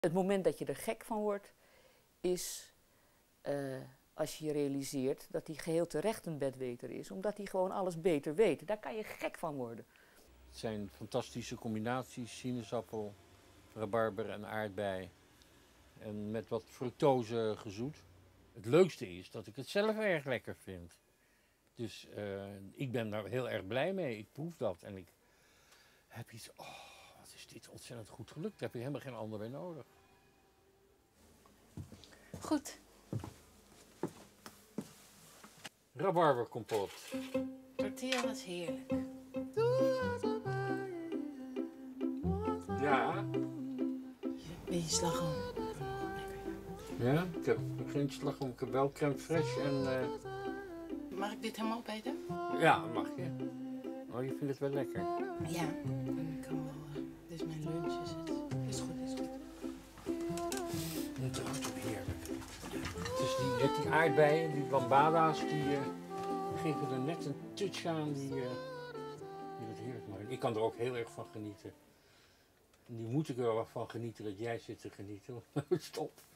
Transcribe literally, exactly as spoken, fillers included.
Het moment dat je er gek van wordt, is uh, als je je realiseert dat hij geheel terecht een bedweter is. Omdat hij gewoon alles beter weet. Daar kan je gek van worden. Het zijn fantastische combinaties, sinaasappel, rabarber en aardbei. En met wat fructose gezoet. Het leukste is dat ik het zelf erg lekker vind. Dus uh, ik ben daar heel erg blij mee. Ik proef dat en ik heb iets, oh, wat is dit ontzettend goed gelukt. Daar heb je helemaal geen ander bij nodig. Goed. Rabarberkompot. Tortilla was heerlijk. Ja. Beetje slagroom. Ja, ik heb geen slagroom, ik heb wel crème fraîche en... Uh... Mag ik dit helemaal opeten? Ja, mag je. Oh, je vindt het wel lekker? Ja, ik kan wel. Uh, dit is mijn lunch, is het. Is goed, is goed. Het ruikt ook heerlijk. Dus die, net die aardbeien, die lambada's, die uh, geven er net een touch aan die, uh, die het heerlijk maken. Ik kan er ook heel erg van genieten. En nu moet ik er wel van genieten dat jij zit te genieten. Stop.